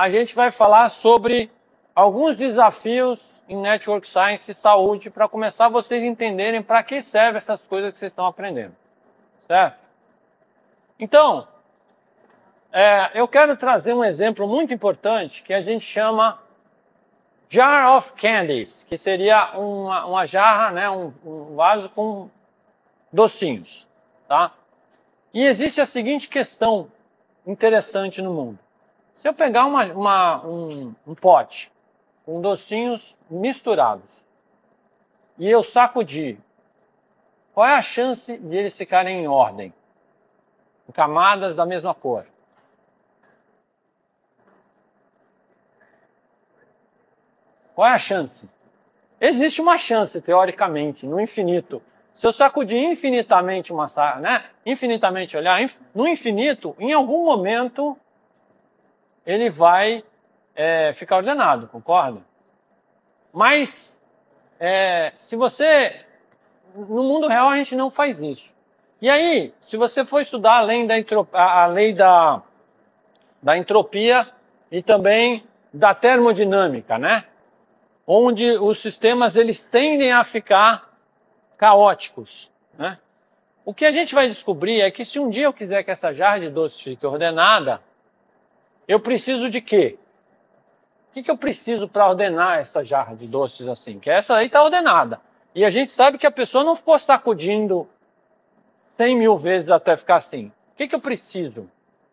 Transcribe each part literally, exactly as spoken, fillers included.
a gente vai falar sobre alguns desafios em Network Science e saúde para começar vocês entenderem para que servem essas coisas que vocês estão aprendendo, certo? Então, é, eu quero trazer um exemplo muito importante que a gente chama Jar of Candies, que seria uma, uma jarra, né, um, um vaso com docinhos, tá? E existe a seguinte questão interessante no mundo. Se eu pegar uma, uma, um, um pote com docinhos misturados e eu sacudir, qual é a chance de eles ficarem em ordem? Em camadas da mesma cor? Qual é a chance? Existe uma chance, teoricamente, no infinito. Se eu sacudir infinitamente uma saia, né? Infinitamente olhar, no infinito, em algum momento, ele vai é, ficar ordenado, concorda? Mas, é, se você... No mundo real, a gente não faz isso. E aí, se você for estudar além da entropia, a lei da, da entropia e também da termodinâmica, né? Onde os sistemas eles tendem a ficar caóticos, né? O que a gente vai descobrir é que se um dia eu quiser que essa jarra de doce fique ordenada, eu preciso de quê? O que, que eu preciso para ordenar essa jarra de doces assim? Que essa aí está ordenada. E a gente sabe que a pessoa não ficou sacudindo cem mil vezes até ficar assim. O que, que eu preciso?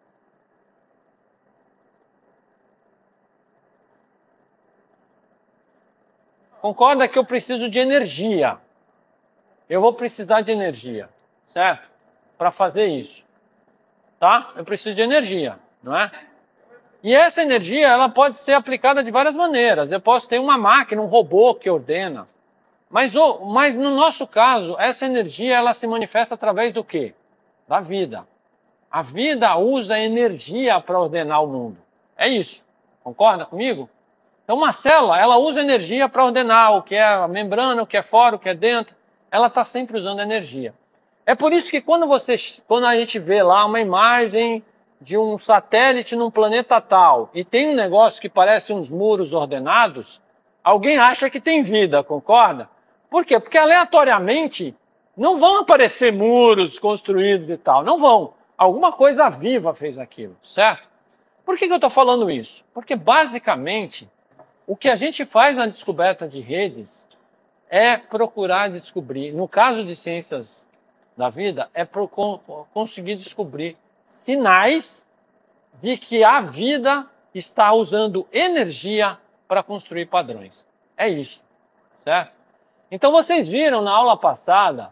Concorda que eu preciso de energia. Eu vou precisar de energia, certo? Para fazer isso, tá? Eu preciso de energia, não é? E essa energia, ela pode ser aplicada de várias maneiras. Eu posso ter uma máquina, um robô que ordena. Mas, mas no nosso caso, essa energia, ela se manifesta através do quê? Da vida. A vida usa energia para ordenar o mundo. É isso. Concorda comigo? Então, uma célula, ela usa energia para ordenar o que é a membrana, o que é fora, o que é dentro. Ela está sempre usando energia. É por isso que quando, você, quando a gente vê lá uma imagem de um satélite num planeta tal e tem um negócio que parece uns muros ordenados, alguém acha que tem vida, concorda? Por quê? Porque aleatoriamente não vão aparecer muros construídos e tal, não vão. Alguma coisa viva fez aquilo, certo? Por que, que eu estou falando isso? Porque basicamente o que a gente faz na descoberta de redes é procurar descobrir, no caso de ciências da vida, é pro, conseguir descobrir sinais de que a vida está usando energia para construir padrões. É isso, certo? Então vocês viram na aula passada,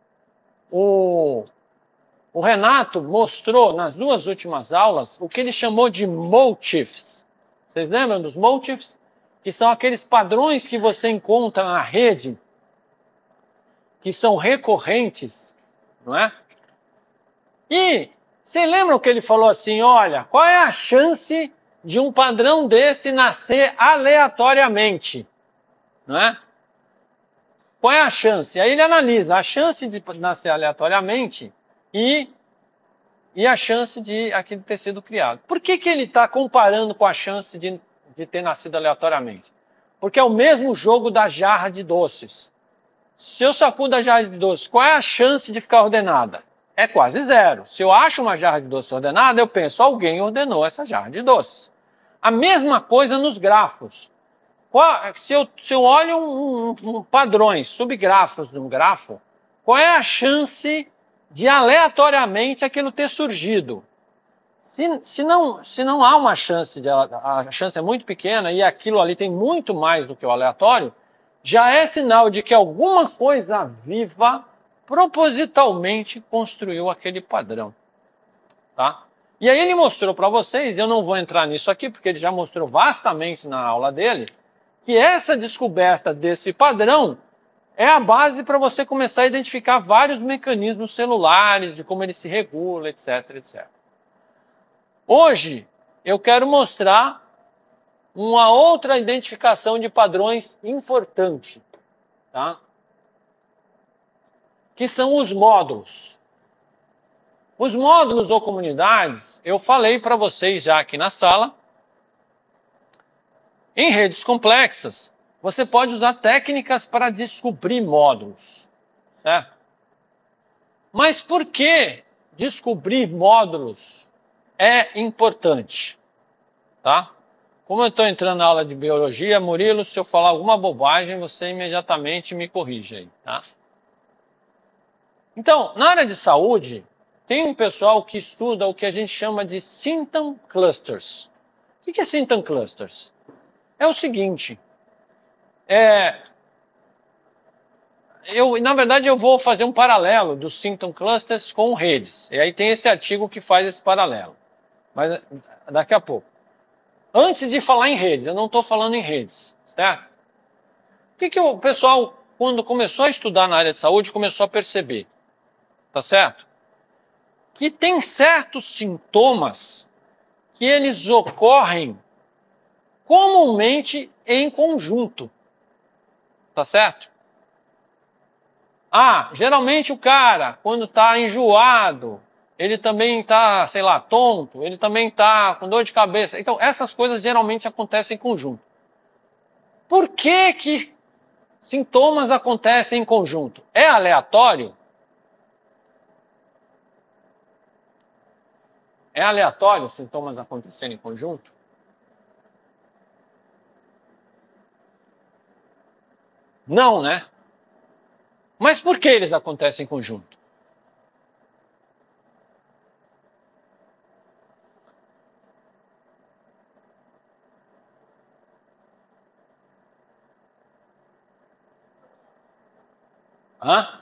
o, o Renato mostrou nas duas últimas aulas o que ele chamou de motifs. Vocês lembram dos motifs? Que são aqueles padrões que você encontra na rede, que são recorrentes, não é? E vocês lembram que ele falou assim, olha, qual é a chance de um padrão desse nascer aleatoriamente? Não é? Qual é a chance? Aí ele analisa a chance de nascer aleatoriamente e, e a chance de aquilo ter sido criado. Por que, que ele está comparando com a chance de, de ter nascido aleatoriamente? Porque é o mesmo jogo da jarra de doces. Se eu sacudo a jarra de doces, qual é a chance de ficar ordenada? É quase zero. Se eu acho uma jarra de doces ordenada, eu penso, alguém ordenou essa jarra de doces. A mesma coisa nos grafos. Se eu, se eu olho um, um, um padrões, subgrafos de um grafo, qual é a chance de aleatoriamente aquilo ter surgido? Se, se, não, se não há uma chance, de, a chance é muito pequena e aquilo ali tem muito mais do que o aleatório, já é sinal de que alguma coisa viva propositalmente construiu aquele padrão. Tá? E aí ele mostrou para vocês, eu não vou entrar nisso aqui, porque ele já mostrou vastamente na aula dele, que essa descoberta desse padrão é a base para você começar a identificar vários mecanismos celulares, de como ele se regula, etc, etcétera. Hoje, eu quero mostrar uma outra identificação de padrões importante, tá? Que são os módulos. Os módulos ou comunidades, eu falei para vocês já aqui na sala, Em redes complexas, você pode usar técnicas para descobrir módulos, certo? Mas por que descobrir módulos é importante, tá? Como eu estou entrando na aula de biologia, Murilo, se eu falar alguma bobagem, você imediatamente me corrige aí, tá? Então, na área de saúde, tem um pessoal que estuda o que a gente chama de symptom clusters. O que é symptom clusters? É o seguinte, é, eu, na verdade eu vou fazer um paralelo dos symptom clusters com redes, e aí tem esse artigo que faz esse paralelo, mas daqui a pouco. Antes de falar em redes, eu não estou falando em redes, certo? O que, que o pessoal, quando começou a estudar na área de saúde, começou a perceber, tá certo? Que tem certos sintomas que eles ocorrem comumente em conjunto, tá certo? Ah, geralmente o cara, quando está enjoado, ele também está, sei lá, tonto, ele também está com dor de cabeça. Então, essas coisas geralmente acontecem em conjunto. Por que que sintomas acontecem em conjunto? É aleatório? É aleatório os sintomas acontecerem em conjunto? Não, né? Mas por que eles acontecem em conjunto? Hã?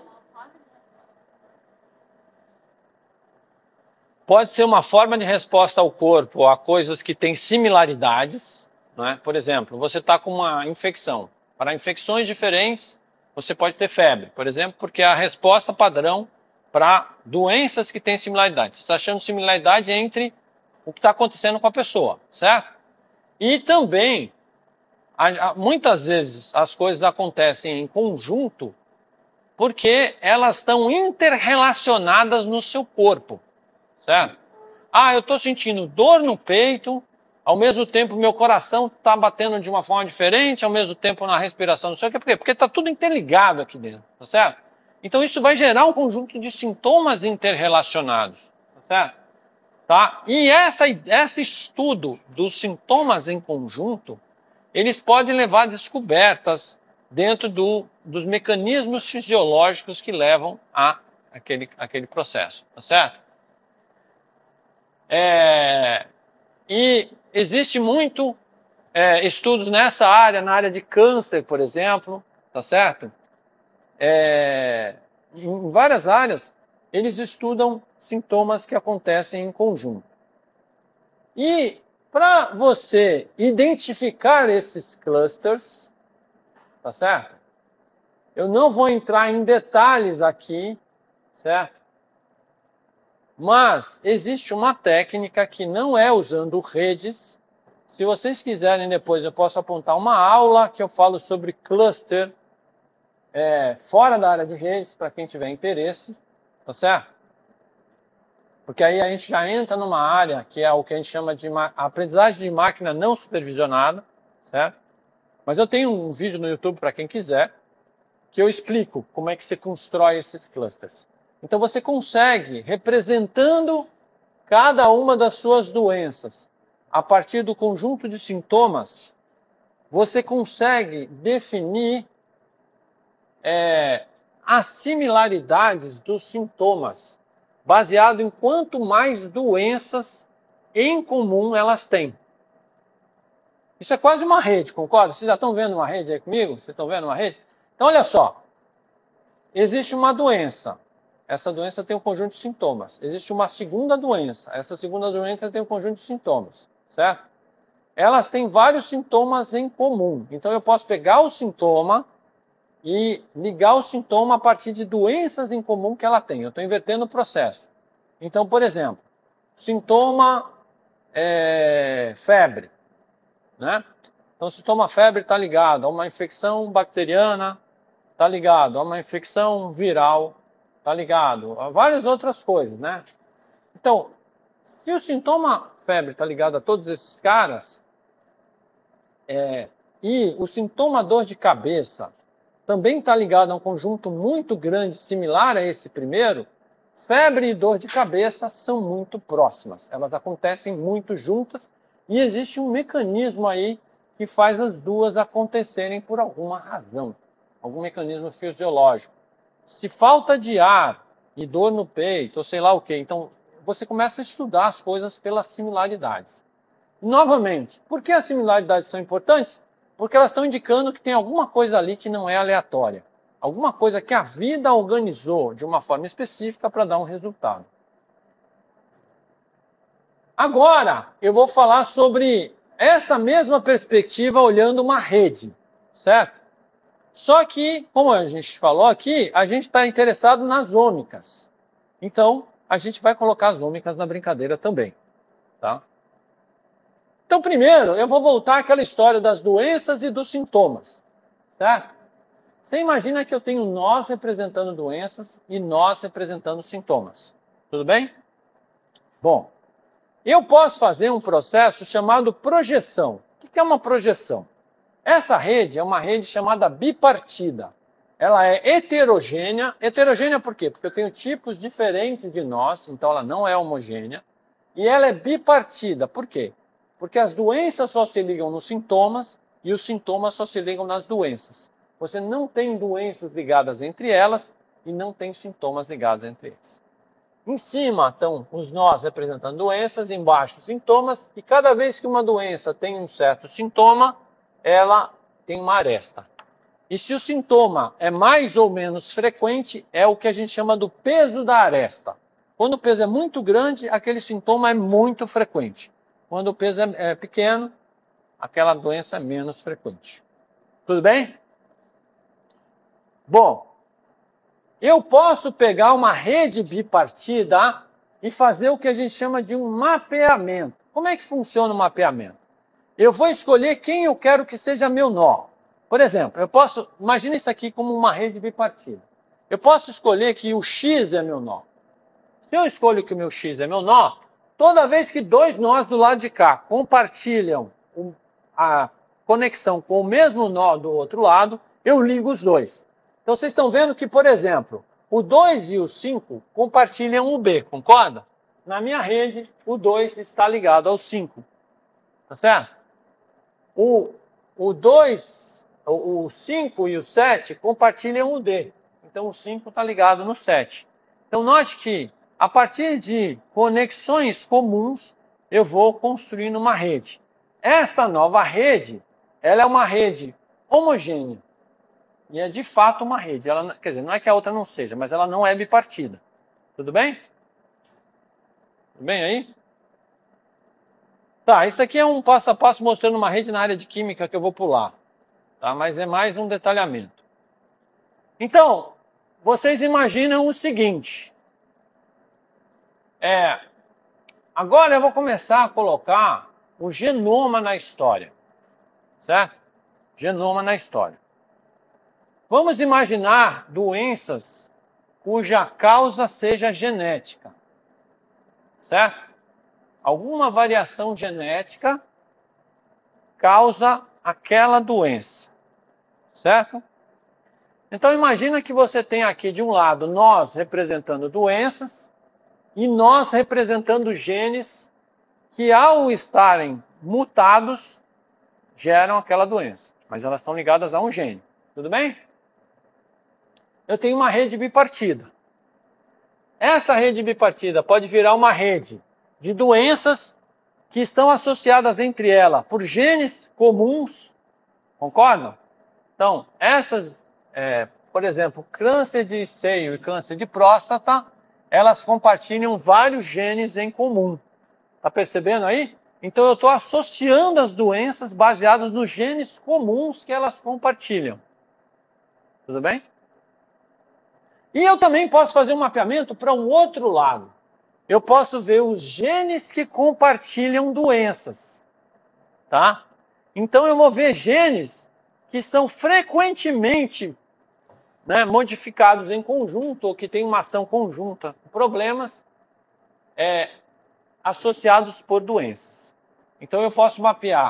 Pode ser uma forma de resposta ao corpo a coisas que têm similaridades, né? Por exemplo, você está com uma infecção. Para infecções diferentes, você pode ter febre, por exemplo, porque é a resposta padrão para doenças que têm similaridade. Você está achando similaridade entre o que está acontecendo com a pessoa, certo? E também, muitas vezes, as coisas acontecem em conjunto porque elas estão interrelacionadas no seu corpo, certo? Ah, eu estou sentindo dor no peito, ao mesmo tempo meu coração está batendo de uma forma diferente, ao mesmo tempo na respiração, não sei o quê. Por quê? Porque está tudo interligado aqui dentro, tá certo? Então isso vai gerar um conjunto de sintomas interrelacionados, tá certo? Tá? E essa, esse estudo dos sintomas em conjunto, eles podem levar a descobertas dentro do, dos mecanismos fisiológicos que levam a aquele, aquele processo, tá certo? É, e existe muito é, estudos nessa área, na área de câncer, por exemplo, tá certo? É, em várias áreas, eles estudam sintomas que acontecem em conjunto. E para você identificar esses clusters, tá certo? Eu não vou entrar em detalhes aqui, certo? Mas existe uma técnica que não é usando redes. Se vocês quiserem depois, eu posso apontar uma aula que eu falo sobre cluster é, fora da área de redes, para quem tiver interesse, tá certo? Porque aí a gente já entra numa área que é o que a gente chama de aprendizagem de máquina não supervisionada, certo? Mas eu tenho um vídeo no YouTube para quem quiser, que eu explico como é que você constrói esses clusters. Então você consegue, representando cada uma das suas doenças, a partir do conjunto de sintomas, você consegue definir é, as similaridades dos sintomas, baseado em quanto mais doenças em comum elas têm. Isso é quase uma rede, concorda? Vocês já estão vendo uma rede aí comigo? Vocês estão vendo uma rede? Então, olha só. Existe uma doença. Essa doença tem um conjunto de sintomas. Existe uma segunda doença. Essa segunda doença tem um conjunto de sintomas, certo? Elas têm vários sintomas em comum. Então, eu posso pegar o sintoma e ligar o sintoma a partir de doenças em comum que ela tem. Eu estou invertendo o processo. Então, por exemplo, sintoma é, febre, né? Então, sintoma febre está ligado a uma infecção bacteriana, está ligado a uma infecção viral, está ligado a várias outras coisas, né? Então, se o sintoma febre está ligado a todos esses caras, É, e o sintoma dor de cabeça também está ligado a um conjunto muito grande, similar a esse primeiro. Febre e dor de cabeça são muito próximas, elas acontecem muito juntas e existe um mecanismo aí que faz as duas acontecerem por alguma razão, algum mecanismo fisiológico. Se falta de ar e dor no peito, ou sei lá o que, então você começa a estudar as coisas pelas similaridades. Novamente, por que as similaridades são importantes? Porque elas estão indicando que tem alguma coisa ali que não é aleatória. Alguma coisa que a vida organizou de uma forma específica para dar um resultado. Agora, eu vou falar sobre essa mesma perspectiva olhando uma rede, certo? Só que, como a gente falou aqui, a gente está interessado nas ômicas. Então, a gente vai colocar as ômicas na brincadeira também, tá? Então, primeiro, eu vou voltar àquela história das doenças e dos sintomas, certo? Você imagina que eu tenho nós representando doenças e nós representando sintomas. Tudo bem? Bom, eu posso fazer um processo chamado projeção. O que é uma projeção? Essa rede é uma rede chamada bipartida. Ela é heterogênea. Heterogênea por quê? Porque eu tenho tipos diferentes de nós, então ela não é homogênea. E ela é bipartida. Por quê? Porque as doenças só se ligam nos sintomas e os sintomas só se ligam nas doenças. Você não tem doenças ligadas entre elas e não tem sintomas ligados entre eles. Em cima estão os nós representando doenças, embaixo sintomas, e cada vez que uma doença tem um certo sintoma, ela tem uma aresta. E se o sintoma é mais ou menos frequente, é o que a gente chama do peso da aresta. Quando o peso é muito grande, aquele sintoma é muito frequente. Quando o peso é, é pequeno, aquela doença é menos frequente. Tudo bem? Bom, eu posso pegar uma rede bipartida e fazer o que a gente chama de um mapeamento. Como é que funciona o mapeamento? Eu vou escolher quem eu quero que seja meu nó. Por exemplo, eu posso, imagina isso aqui como uma rede bipartida. Eu posso escolher que o X é meu nó. Se eu escolho que o meu X é meu nó, toda vez que dois nós do lado de cá compartilham a conexão com o mesmo nó do outro lado, eu ligo os dois. Então vocês estão vendo que, por exemplo, o dois e o cinco compartilham o B, concorda? Na minha rede, o dois está ligado ao cinco. Tá certo? O, o dois, o, o cinco e o sete compartilham o D. Então o cinco está ligado no sete. Então note que, a partir de conexões comuns, eu vou construindo uma rede. Esta nova rede, ela é uma rede homogênea. E é de fato uma rede. Ela, quer dizer, não é que a outra não seja, mas ela não é bipartida. Tudo bem? Tudo bem aí? Tá, isso aqui é um passo a passo mostrando uma rede na área de química que eu vou pular. Tá? Mas é mais um detalhamento. Então, vocês imaginam o seguinte. É, agora eu vou começar a colocar o genoma na história. Certo? Genoma na história. Vamos imaginar doenças cuja causa seja genética. Certo? Alguma variação genética causa aquela doença. Certo? Então imagina que você tem aqui de um lado nós representando doenças e nós representando genes que ao estarem mutados geram aquela doença. Mas elas estão ligadas a um gene. Tudo bem? Eu tenho uma rede bipartida. Essa rede bipartida pode virar uma rede de doenças que estão associadas entre elas por genes comuns. Concordam? Então, essas, é, por exemplo, câncer de seio e câncer de próstata, elas compartilham vários genes em comum. Está percebendo aí? Então, eu estou associando as doenças baseadas nos genes comuns que elas compartilham. Tudo bem? E eu também posso fazer um mapeamento para um outro lado. Eu posso ver os genes que compartilham doenças. Tá? Então eu vou ver genes que são frequentemente, né, modificados em conjunto ou que têm uma ação conjunta com problemas é, associados por doenças. Então eu posso mapear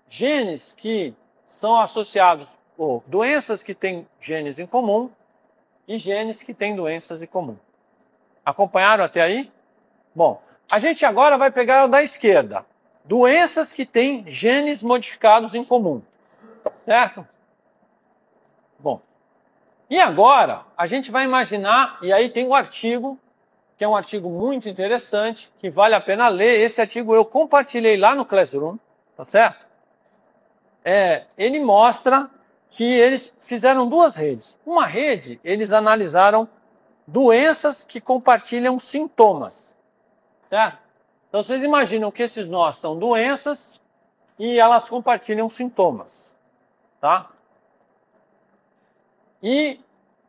genes que são associados, ou doenças que têm genes em comum e genes que têm doenças em comum. Acompanharam até aí? Bom, a gente agora vai pegar o da esquerda. Doenças que têm genes modificados em comum. Certo? Bom, e agora a gente vai imaginar, e aí tem um artigo, que é um artigo muito interessante, que vale a pena ler. Esse artigo eu compartilhei lá no Classroom, tá certo? É, ele mostra que eles fizeram duas redes. Uma rede, eles analisaram doenças que compartilham sintomas, certo? Então vocês imaginam que esses nós são doenças e elas compartilham sintomas, tá? E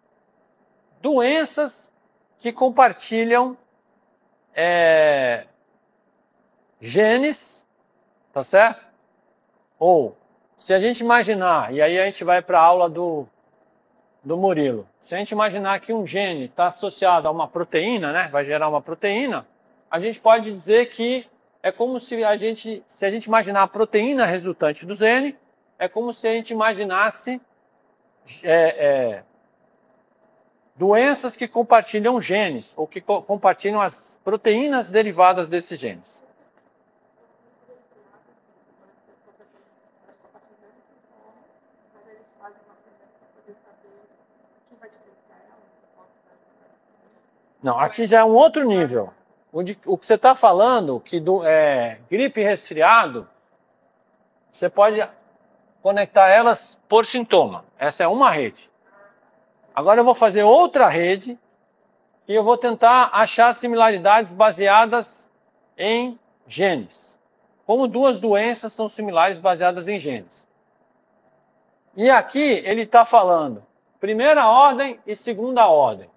doenças que compartilham é, genes, tá certo? Ou, se a gente imaginar, e aí a gente vai para a aula do, do Murilo, se a gente imaginar que um gene está associado a uma proteína, né, vai gerar uma proteína, a gente pode dizer que é como se a gente, se a gente imaginar a proteína resultante do gene, é como se a gente imaginasse é, é, doenças que compartilham genes, ou que co compartilham as proteínas derivadas desses genes. Não, aqui já é um outro nível. O, de, o que você está falando, que do, é, gripe e resfriado, você pode conectar elas por sintoma. Essa é uma rede. Agora eu vou fazer outra rede e eu vou tentar achar similaridades baseadas em genes. Como duas doenças são similares baseadas em genes. E aqui ele está falando primeira ordem e segunda ordem.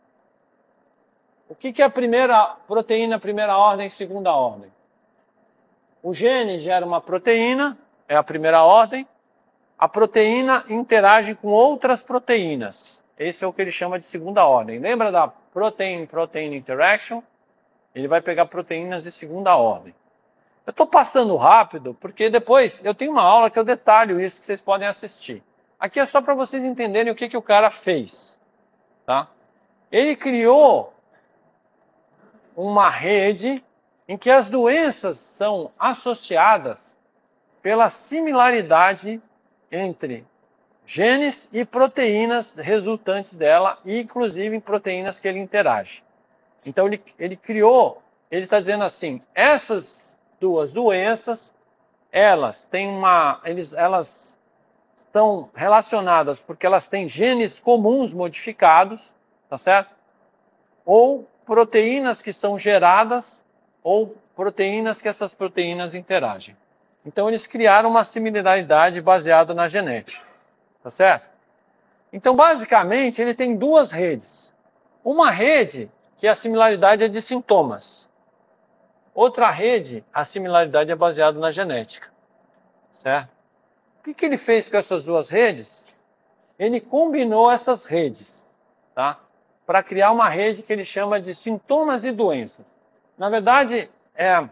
O que, que é a primeira proteína, primeira ordem e segunda ordem? O gene gera uma proteína, é a primeira ordem. A proteína interage com outras proteínas. Esse é o que ele chama de segunda ordem. Lembra da protein-protein interaction? Ele vai pegar proteínas de segunda ordem. Eu estou passando rápido, porque depois eu tenho uma aula que eu detalho isso, que vocês podem assistir. Aqui é só para vocês entenderem o que, que o cara fez. Tá? Ele criou uma rede em que as doenças são associadas pela similaridade entre genes e proteínas resultantes dela, e inclusive em proteínas que ele interage. Então ele, ele criou, ele está dizendo assim, essas duas doenças, elas têm uma, eles, elas estão relacionadas porque elas têm genes comuns modificados, tá certo? Ou proteínas que são geradas, ou proteínas que essas proteínas interagem. Então eles criaram uma similaridade baseada na genética, tá certo? Então basicamente ele tem duas redes. Uma rede que a similaridade é de sintomas. Outra rede, a similaridade é baseada na genética, certo? O que, que ele fez com essas duas redes? Ele combinou essas redes, tá? Para criar uma rede que ele chama de sintomas e doenças. Na verdade, é,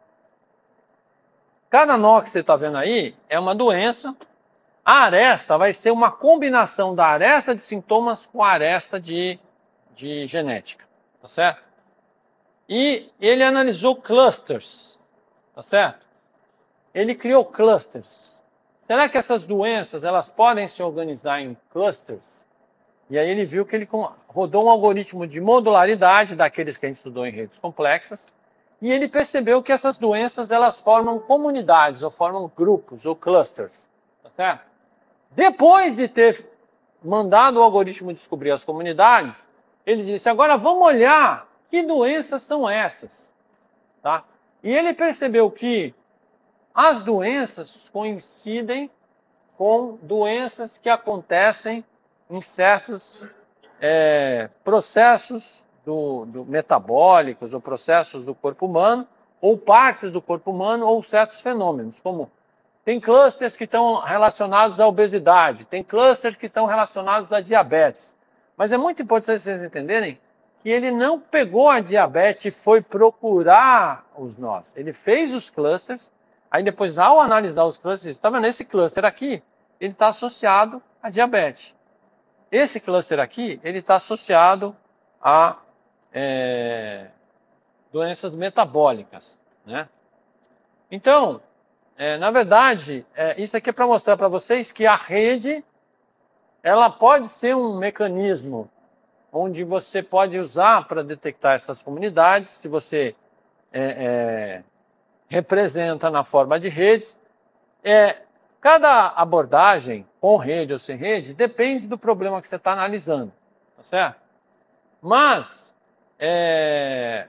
cada nó que você está vendo aí é uma doença. A aresta vai ser uma combinação da aresta de sintomas com a aresta de, de genética, tá certo? E ele analisou clusters, tá certo? Ele criou clusters. Será que essas doenças elas podem se organizar em clusters? E aí ele viu que ele rodou um algoritmo de modularidade, daqueles que a gente estudou em redes complexas, e ele percebeu que essas doenças elas formam comunidades, ou formam grupos, ou clusters, tá certo? Depois de ter mandado o algoritmo descobrir as comunidades, ele disse, agora vamos olhar que doenças são essas, tá? E ele percebeu que as doenças coincidem com doenças que acontecem em certos é, processos do, do metabólicos, ou processos do corpo humano, ou partes do corpo humano, ou certos fenômenos, como tem clusters que estão relacionados à obesidade, tem clusters que estão relacionados à diabetes. Mas é muito importante vocês entenderem que ele não pegou a diabetes e foi procurar os nós. Ele fez os clusters, Aí depois, ao analisar os clusters, está vendo? Esse cluster aqui, ele está associado a diabetes. Esse cluster aqui, ele está associado a é, doenças metabólicas, né? Então, é, na verdade, é, isso aqui é para mostrar para vocês que a rede, ela pode ser um mecanismo onde você pode usar para detectar essas comunidades, se você é, é, representa na forma de redes. É, cada abordagem, com rede ou sem rede, depende do problema que você está analisando, tá certo? Mas, é,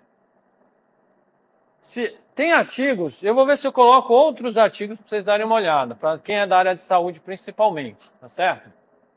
se, tem artigos, eu vou ver se eu coloco outros artigos para vocês darem uma olhada, para quem é da área de saúde principalmente, tá certo?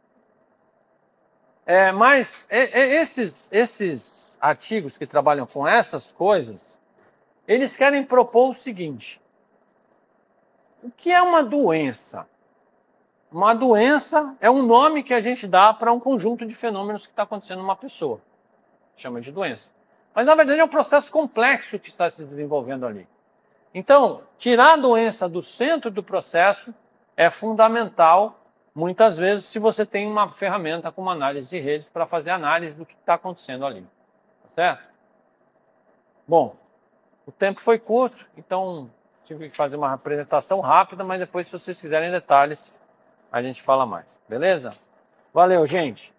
É, mas é, é, esses, esses artigos que trabalham com essas coisas, eles querem propor o seguinte: o que é uma doença? Uma doença é um nome que a gente dá para um conjunto de fenômenos que está acontecendo numa pessoa. Chama de doença. Mas, na verdade, é um processo complexo que está se desenvolvendo ali. Então, tirar a doença do centro do processo é fundamental, muitas vezes, se você tem uma ferramenta como análise de redes para fazer análise do que está acontecendo ali. Tá certo? Bom, o tempo foi curto, então tive que fazer uma apresentação rápida, mas depois, se vocês quiserem detalhes, a gente fala mais. Beleza? Valeu, gente!